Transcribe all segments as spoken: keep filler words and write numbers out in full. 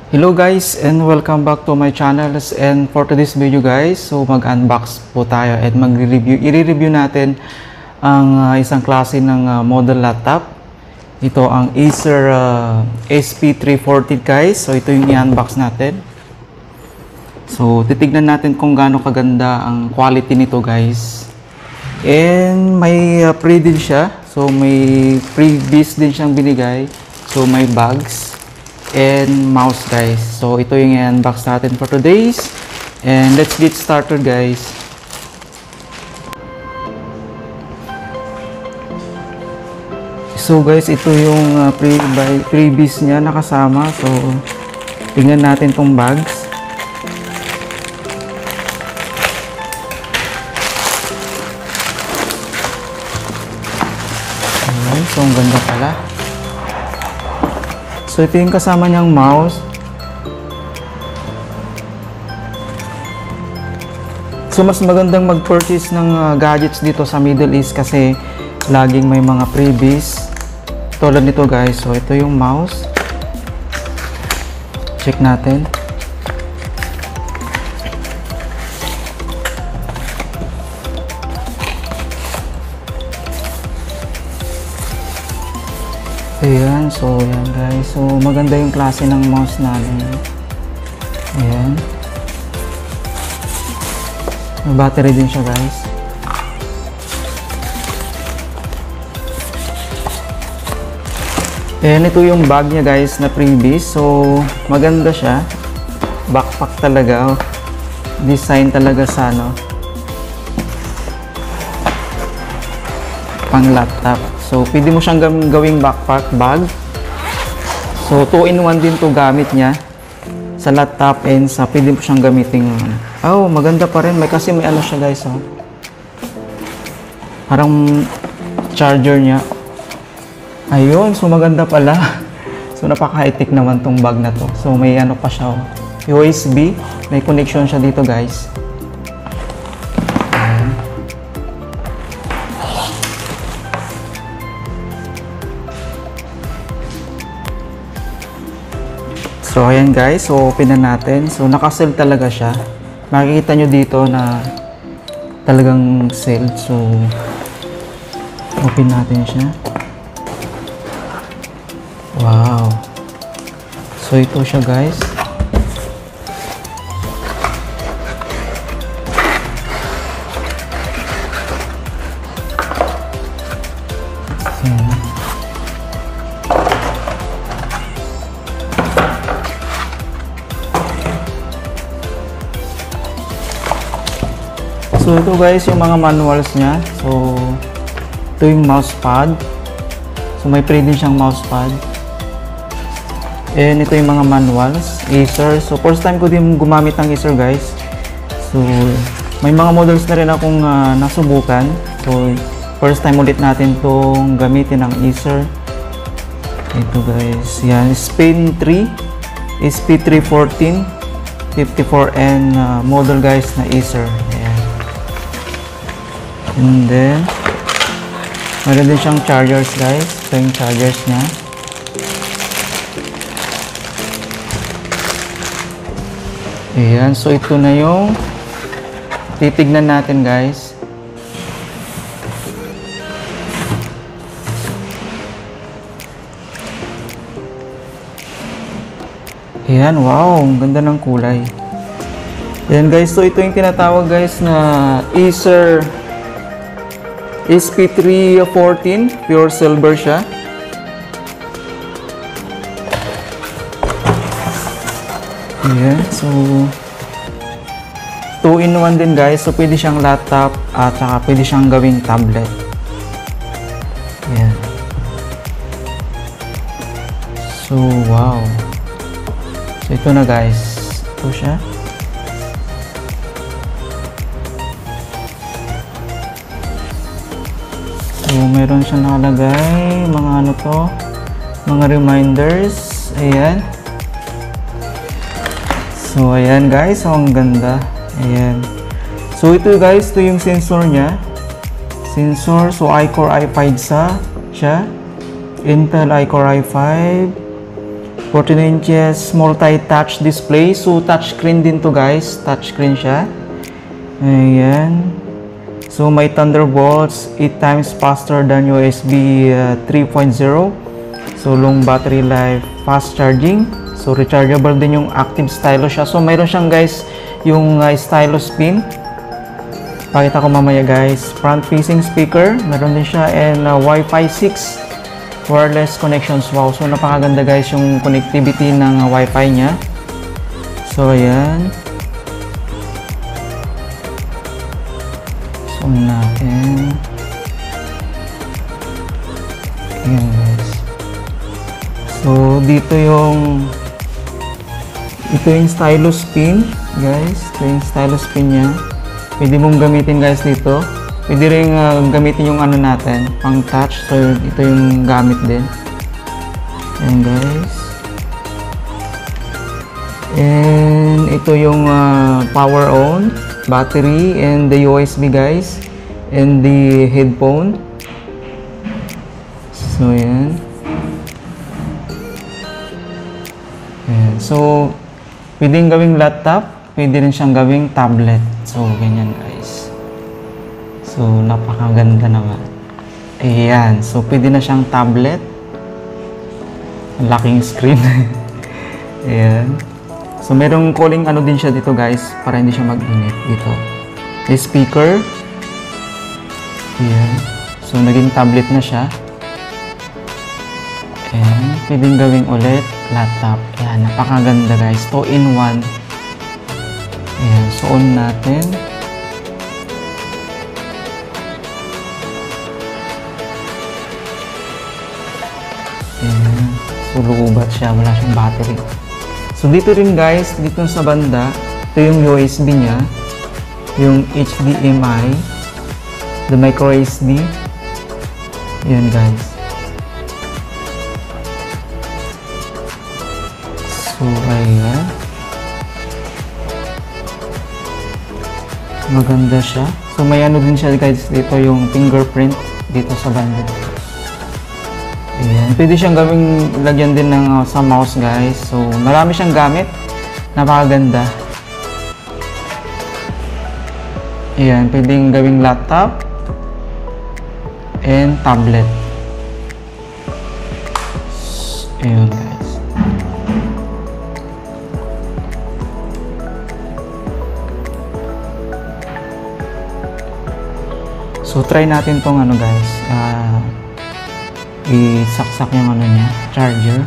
Hello guys and welcome back to my channels, and for today's video guys, so mag-unbox po tayo at mag-review, i-review natin ang uh, isang klase ng uh, model laptop. Ito ang Acer uh, S P three forty guys. So ito yung i-unbox natin. So titignan natin kung gaano kaganda ang quality nito guys. And may uh, pre din siya. So may pre-base din siyang binigay. So may bags and mouse guys. So ito yung i-unbox natin for today's, and let's get started guys. So guys, ito yung uh, pre freebies niya nakasama. So tingnan natin tong bags. Okay, so ang ganda pala. So ito yung kasama niyang mouse. So mas magandang mag-purchase ng uh, gadgets dito sa Middle East kasi laging may mga freebies tulad nito guys. So ito yung mouse. Check natin. Ayan, so yan guys. So maganda yung klase ng mouse natin. Ayan. May battery din siya guys. Ayan, ito yung bag niya guys na freebies. So maganda siya. Backpack talaga. Design talaga sa ano, pang laptop. So, pwede mo siyang gawing backpack bag. So, two in one din to gamit niya. Sa laptop and sa pwede mo siyang gamitin. Oh, maganda pa rin. May kasi may ano siya guys. Oh. Parang charger niya. Ayun. So, maganda pala. So, napaka-high-tech naman tong bag na to. So, may ano pa siya. Oh. U S B. May connection siya dito guys. So ayan guys, so open na natin. So naka-seal talaga siya. Makikita nyo dito na talagang sealed. So open natin siya. Wow. So ito siya guys. Ayan. So ito guys yung mga manuals niya. So ito yung mousepad. So may pre din siyang mousepad. And ito yung mga manuals. Acer. So first time ko din gumamit ng Acer guys. So may mga models na rin akong uh, nasubukan. So first time ulit natin tong gamitin ng Acer. Ito guys. Yan. Spin three. S P three fourteen. fifty-four N uh, model guys na Acer. Ayan. And then meron din siyang chargers guys. Ito yung chargers niya. Ayan. So ito na yung titignan natin guys. Ayan. Wow. Ang ganda ng kulay. Ayan guys. So ito yung tinatawag guys na Acer S P three fourteen, pure silver siya. Ayan, so two in one din guys. So pwede siyang laptop at saka pwede siyang gawing tablet. Ayan. So wow. So ito na guys. Ito siya. So, meron siya nakalagay, mga ano to, mga reminders, ayan. So, ayan guys, so, ang ganda, ayan. So, ito guys, ito yung sensor niya, sensor, so iCore i five sa, siya, Intel iCore i five, fourteen inches multi-touch display. So touchscreen din to guys, touchscreen siya. Ayan. So may Thunderbolts, eight times faster than U S B uh, three point oh. So long battery life, fast charging. So rechargeable din yung active stylus siya. So mayroon siyang guys yung uh, stylus pin. Pakita ko mamaya guys. Front facing speaker, meron din siya, and uh, Wi-Fi six wireless connections. Wow, so napakaganda guys yung connectivity ng uh, Wi-Fi niya. So ayan. So natin. Ayan guys. So dito yung ito yung stylus pin guys. Ito yung stylus pin niya. Pwede mong gamitin guys dito. Pwede rin uh, gamitin yung ano natin, pang touch. So ito yung gamit din. Ayan guys. And ito yung uh, power on, battery, and the U S B guys, and the headphone. So ayan. Ayan. So pwedeng gawing laptop, pwede rin siyang gawing tablet. So ganyan guys. So napakaganda naman. Ayan. So pwede na siyang tablet. Ang laking screen. Ayan. So merong calling ano din siya dito guys, para hindi siya mag-init dito. May speaker. Ayan. So naging tablet na siya. Ayan. Pwedeng gawing ulit laptop. Ayan. Napakaganda guys. two in one. Ayan. So on natin. Ayan. So lubat siya. Wala siyang battery. So dito rin guys, dito sa banda, ito yung U S B niya, yung H D M I, the micro S D. Ayan guys. So ayan. Maganda siya. So may ano din siya guys dito, yung fingerprint dito sa banda. Ayan. Pwede siyang gawing lagyan din ng uh, sa mouse guys. So marami siyang gamit. Napakaganda. Ayan. Pwedeng gawing laptop and tablet. Ayan guys. So try natin tong ano guys. Uh, isaksak yung ano niya, charger.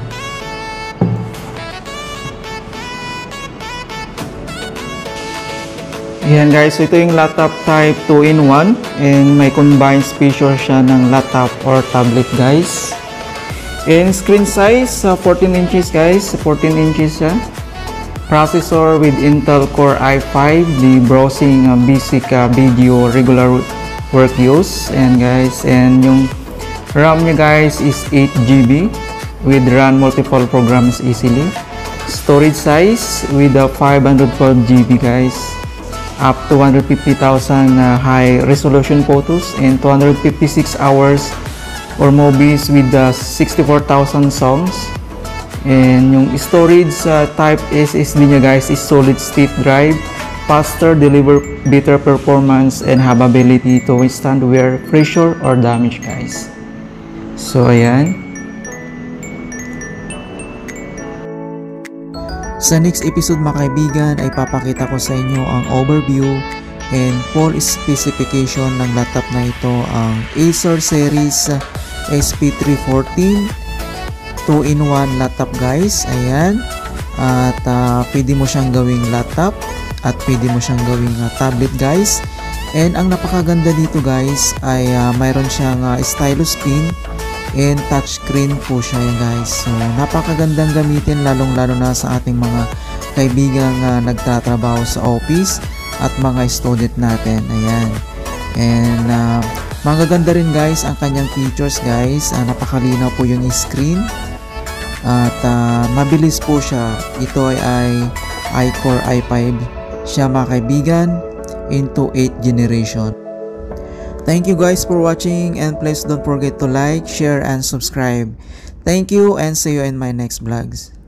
Ayan guys, so ito yung laptop type two in one, and may combined speaker siya ng laptop or tablet guys. And screen size, uh, fourteen inches guys, fourteen inches siya. Processor with Intel Core i five, the browsing uh, basic uh, video regular work use, and guys, and yung RAM niya guys is eight G B with run multiple programs easily. Storage size with a five hundred twelve G B guys, up to one hundred fifty thousand uh, high resolution photos and two hundred fifty-six hours or movies with uh, sixty-four thousand songs. And yung storage uh, type S S D niya guys is solid state drive, faster, deliver better performance, and have ability to withstand wear, pressure, or damage guys. So ayan. Sa next episode mga kaibigan ay papakita ko sa inyo ang overview and full specification ng laptop na ito, ang Acer series S P three fourteen two in one laptop guys. Ayan. At uh, pwede mo siyang gawing laptop at pwede mo siyang gawing uh, tablet guys. And ang napakaganda dito guys ay uh, mayroon siyang uh, stylus pin and touchscreen po siya yan guys. So napakagandang gamitin, lalong lalo na sa ating mga kaibigang uh, nagtatrabaho sa office at mga student natin. Ayan. And uh, magaganda rin guys ang kanyang features guys. Uh, napakalinaw po yung screen at uh, mabilis po siya. Ito ay, ay i-Core i five siya mga kaibigan, into eighth generation. Thank you guys for watching, and please don't forget to like, share, and subscribe. Thank you, and see you in my next vlogs.